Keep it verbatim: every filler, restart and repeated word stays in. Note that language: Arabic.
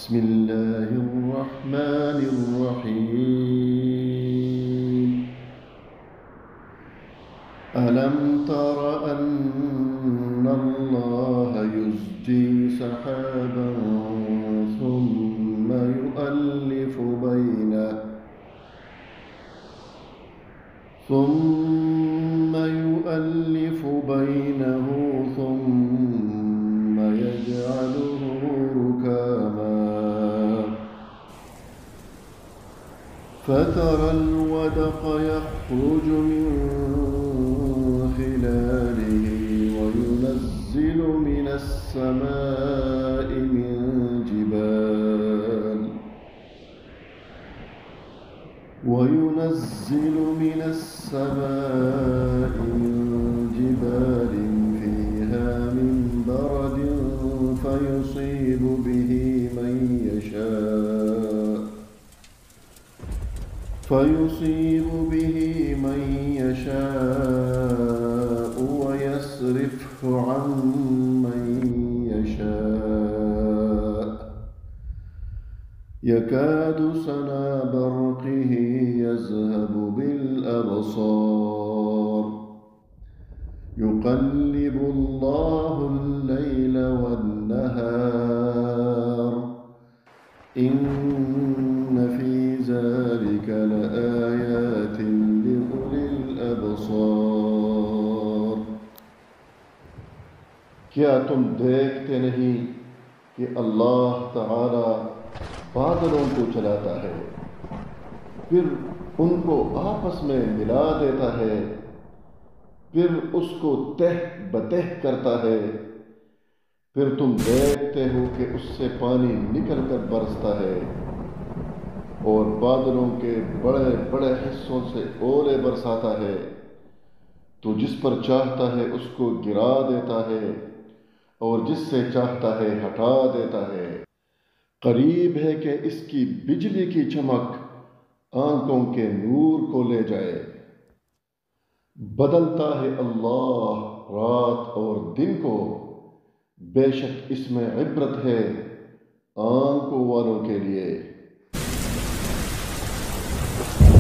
بسم الله الرحمن الرحيم. ألم تر أن الله يزجي سحابا ثم يؤلف بينه ثم يؤلف بينه ثم يجعله ركاما فترى الودق يخرج من خلاله وينزل من السماء من جبال وينزل من السماء من جبال فيها من برد فيصيب به من يشاء فيصيب به من يشاء ويصرفه عن من يشاء يكاد سنا برقه يذهب بالأبصار يقلب الله الليل والنهار إن في ذلك لآيات لأولي الأبصار। क्या तुम देखते नहीं कि अल्लाह ताला बादलों को चलाता है, फिर उनको आपस में मिला देता है, फिर उसको तह बतह करता है, फिर तुम देखते हो कि उससे पानी निकल कर बरसता है और बादलों के बड़े बड़े हिस्सों से ओले बरसाता है, तो जिस पर चाहता है उसको गिरा देता है और जिससे चाहता है हटा देता है। करीब है कि इसकी बिजली की चमक आंखों के नूर को ले जाए। बदलता है अल्लाह रात और दिन को, बेशक इसमें इब्रत है आंखों वालों के लिए।